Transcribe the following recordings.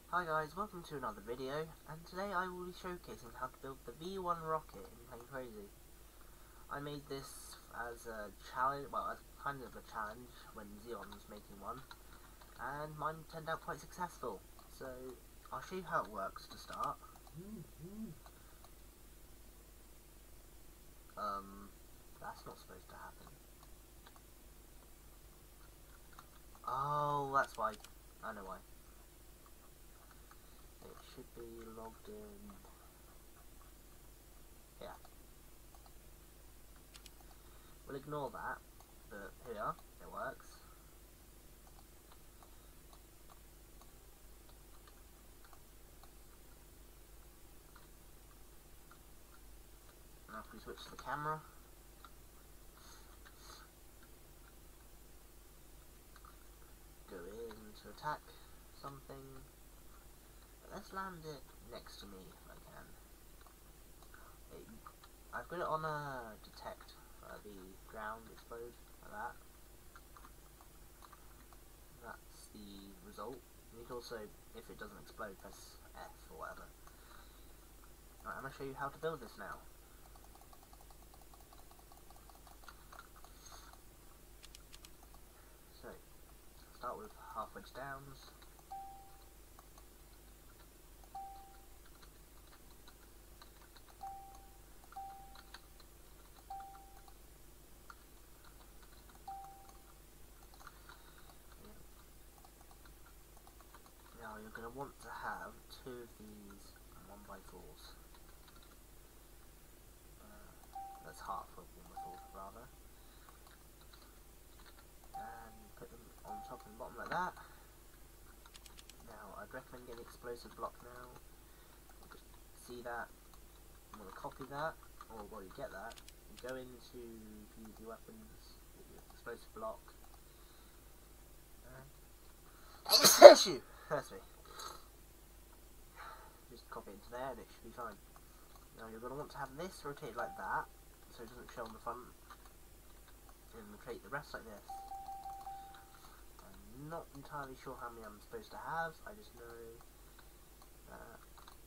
Hi guys, welcome to another video, and today I will be showcasing how to build the V1 rocket in Plane Crazy. I made this as a challenge, well, as kind of a challenge when Xeon was making one, and mine turned out quite successful. So, I'll show you how it works to start. That's not supposed to happen. Oh, that's why. I know why. It should be logged in. Yeah. We'll ignore that, but here we are, it works. Now if we switch to the camera, go in to attack something, but let's land it next to me if I can. I've got it on a detect the ground explode, like that. That's the result. You can also, if it doesn't explode, press F or whatever. Alright, I'm going to show you how to build this now. So, start with half wedge downs. Now you're going to want to have two of these 1x4s. That's half of 1x4 rather. And put them on top and bottom like that. Now I'd recommend getting explosive block now. See that? I'm going to copy that, or while you get that, you go into PvP weapons, get your explosive block, and shoot! That's me. Just copy it into there and it should be fine. Now you're going to want to have this rotated like that, so it doesn't show on the front, and rotate the rest like this. I'm not entirely sure how many I'm supposed to have, I just know that.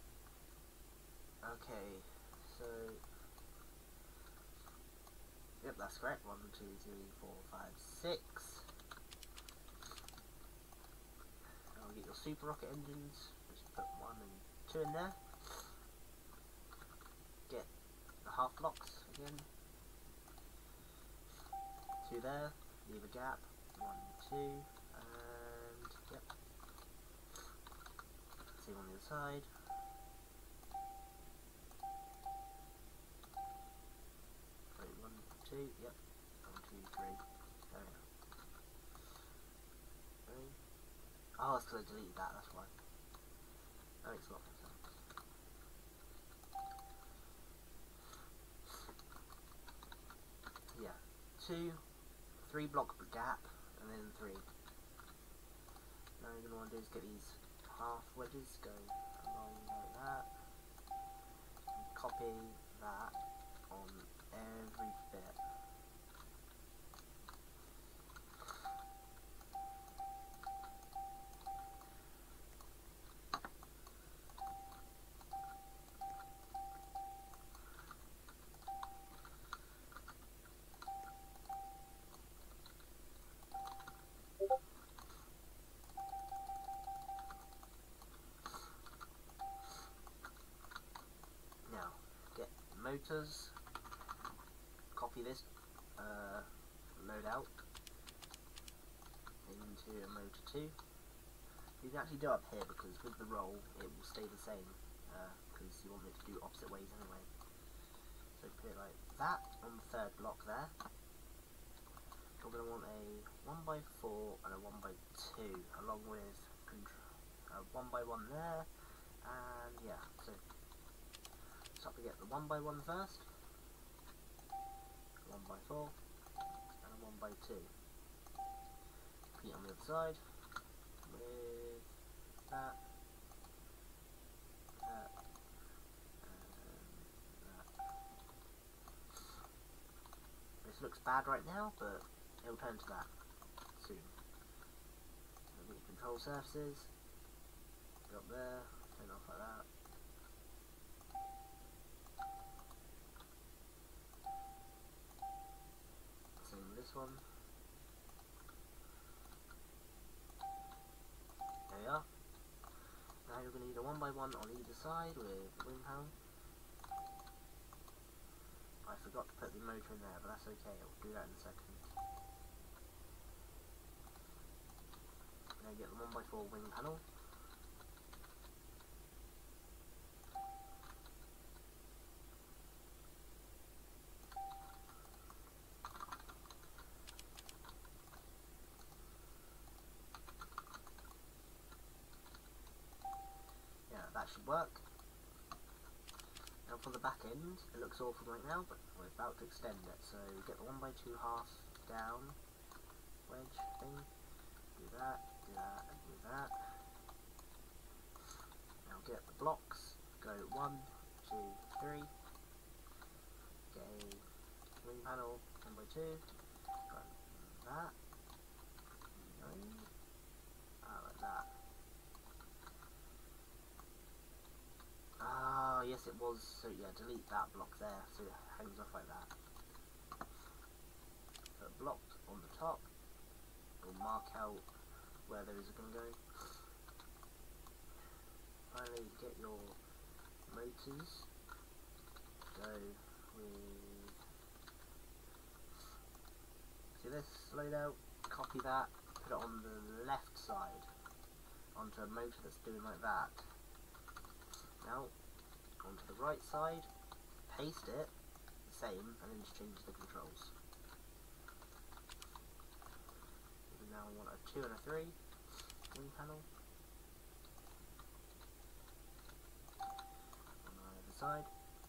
Okay, so yep, that's correct. 1, 2, 3, 4, 5, 6. Now get your super rocket engines. Just put 1 and 2 in there. Get the half blocks again. 2 there. Leave a gap. 1, 2, and yep. Same on the other side. Wait, 1, 2. Yep. 1, 2, 3. There we go. 3. Oh, that's because I deleted that. That's why. That makes a lot of sense. Yeah, 2, 3 block gap, and then 3. Now you're going to want to do is get these half wedges going along like that, and copy that on every bit. Now, get motors, copy this loadout into a motor 2. You can actually do it up here because with the roll it will stay the same because you want it to do opposite ways anyway. So put it like that on the 3rd block there. We're going to want a 1x4 and a 1x2 along with a 1x1 there, and yeah, so start to get the 1x1 first, 1x4 and a 1x2. Repeat on the other side with that, that, and that. This looks bad right now, but it'll turn to that soon. Get control surfaces, Go up there, turn off like that. Same with this one. There we are. Now you're going to need a 1x1 on either side with the wing panel. I forgot to put the motor in there, but that's okay, I'll do that in a second. Now get the 1x4 wing panel. Yeah, that should work. Now for the back end, it looks awful right now, but we're about to extend it. So get the 1x2 half down wedge thing. Do that, and do that. Now get the blocks. Go 1, 2, 3. Get a wing panel 1x2. Run that. No. Like that. Ah, yes it was, so yeah, delete that block there, so it hangs off like that. So block on the top, will mark out where those are going to go. Finally, get your motors, go with, see this loadout, copy that, put it on the left side, onto a motor that's doing like that. Now, onto the right side, paste it, the same, and then just change the controls. We now want a 2 and a 3 wing panel. On the other side.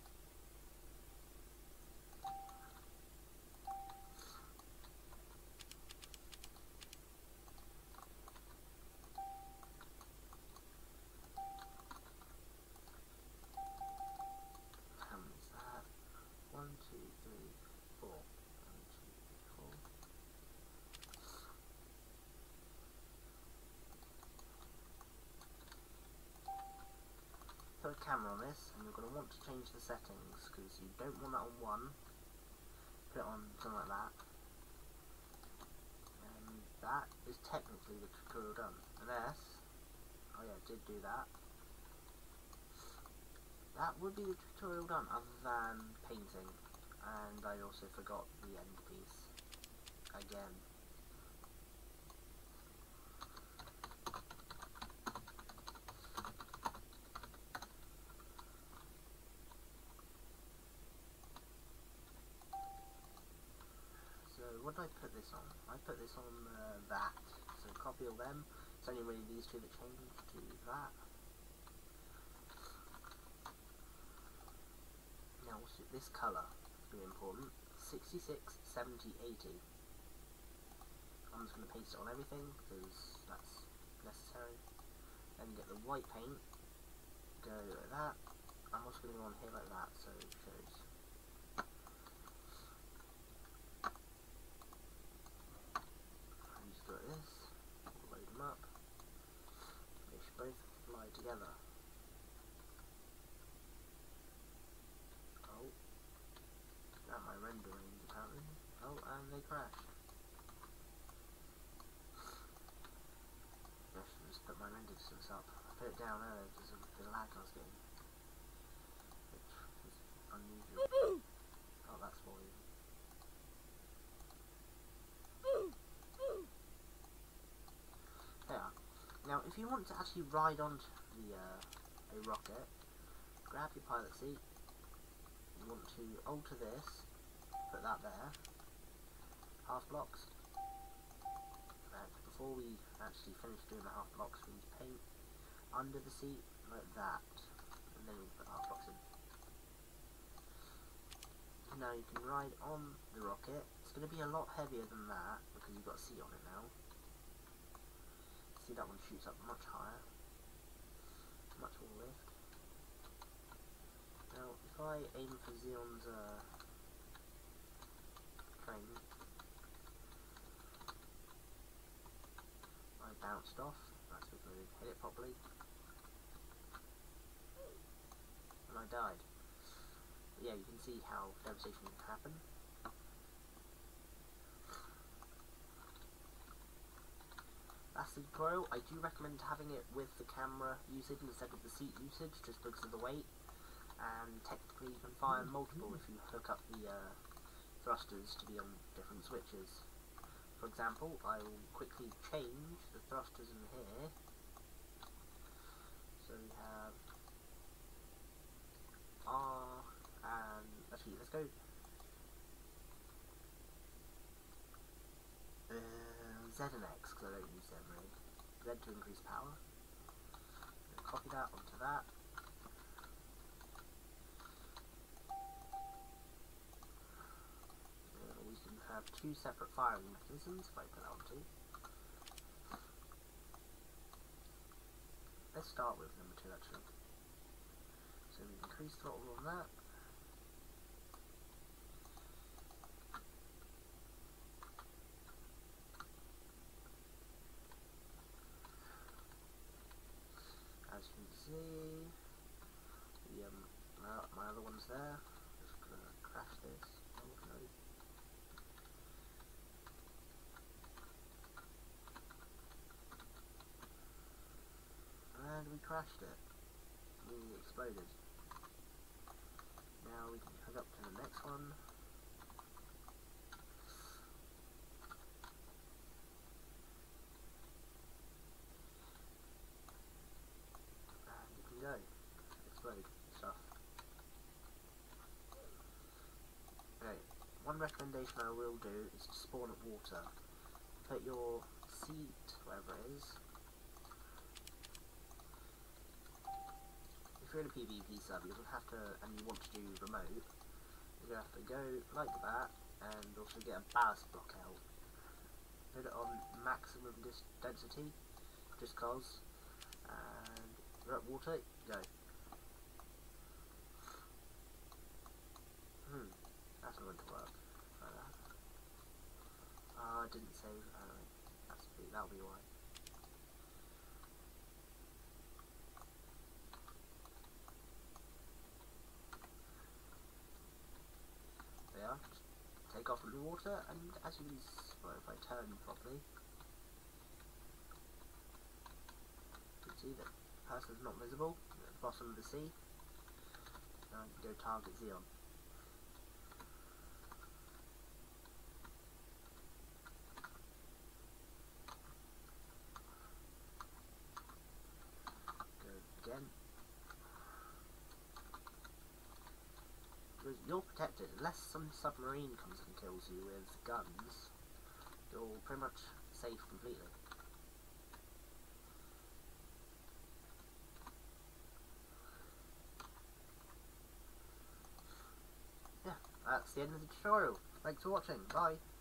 One, two, three, four. 1, 2, 3, 4. Put a camera on this, and you're going to want to change the settings because you don't want that on 1. Put it on something like that. And that is technically the tutorial done. Unless, oh yeah, I did do that. That would be the tutorial done, other than painting. And I also forgot the end piece. Again. So, what did I put this on? I put this on that. So, copy all them. It's only really these two that change to that. Now, this colour is really important. 66, 70, 80. I'm just going to paste it on everything because that's necessary. Then get the white paint. Go like that. I'm also going to go on here like that so it shows. And just go like this. Load them up. They should both fly together. Oh. Now my rendering apparently. Oh, and they crashed. I should just put my render distance up. I put it down earlier because of the lag I was getting. Which is unusual. Oh, that's for you. There. Now, if you want to actually ride onto the a rocket, grab your pilot seat. You want to alter this, put that there, half blocks. Before we actually finish doing the half blocks, we need to paint under the seat like that, and then we put half blocks in. Now you can ride on the rocket. It's going to be a lot heavier than that because you've got a seat on it now. See, that one shoots up much higher, much more lift. Now, if I aim for Xeon's train, I bounced off. That's because I didn't hit it properly. and I died. But yeah, you can see how devastation can happen. That's the tutorial. I do recommend having it with the camera usage instead of the seat usage, just because of the weight. And technically you can fire multiple if you hook up the thrusters to be on different switches. For example, I will quickly change the thrusters in here. So we have R and actually let's go Z and X, because I don't use them really. Z to increase power. Copy that onto that. We can have two separate firing mechanisms if I put that on two. Let's start with number 2 actually. So we increase throttle on that. As you can see, the my other one's there. Just gonna crash this. Oh no. And we crashed it. We exploded. Now we can hook up to the next one. And you can go. Explode stuff. Okay, one recommendation I will do is to spawn at water. Put your seat, wherever it is. If you're in a PvP sub, you'll have to, and you want to do remote, you're going to have to go like that, and also get a ballast block out. Put it on maximum density, just cause, and you're at water, go. That's not going to work. Try that. I didn't save, that'll be why. There, just take off from the water, and as you can see, well, if I turn properly, you can see that the person's not visible at the bottom of the sea. Now I can go target Xeon. Again. You're protected, unless some submarine comes and kills you with guns, you're pretty much safe completely. Yeah, that's the end of the tutorial. Thanks for watching, bye!